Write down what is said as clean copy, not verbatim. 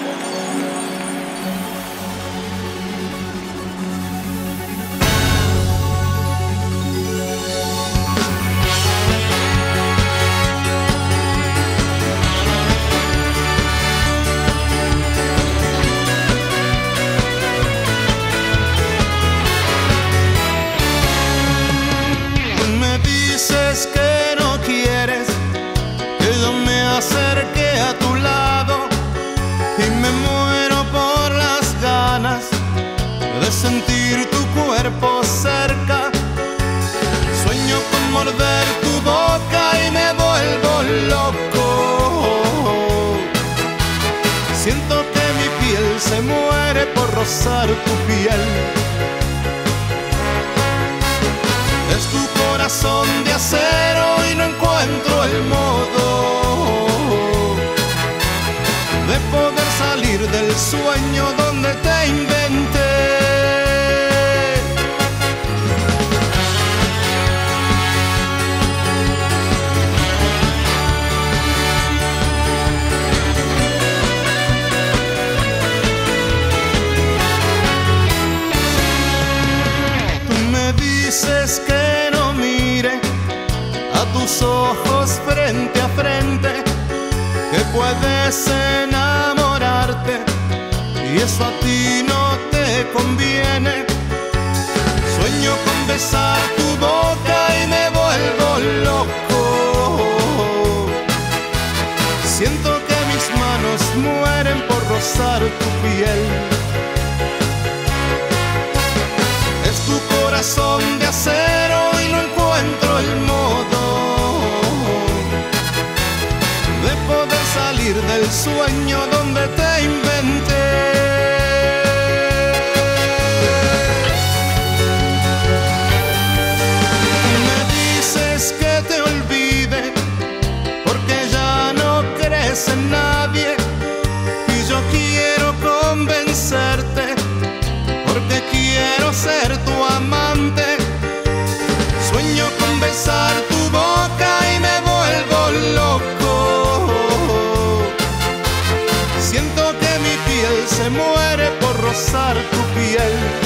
Que no quieres que yo me acerque a tu lado y me muero por las ganas de sentir tu cuerpo cerca. Sueño con morder tu boca y me vuelvo loco. Siento que mi piel se muere por rozar tu piel. Es tu corazón de acero y no encuentro el modo de poder salir del sueño donde te inventé. Tú me dices que tus ojos frente a frente, que puedes enamorarte y eso a ti no te conviene. Sueño con besar tu boca y me vuelvo loco. Siento que mis manos mueren por rozar tu piel. Es tu corazón de acero y no encuentro el modo de poder salir del sueño donde te inventé. Me dices que te olvide porque ya no crees en nadie y yo quiero convencerte porque quiero ser tu amante. Sueño con besar tu boca y me vuelvo loco. Siento que mi piel se muere por rozar tu piel.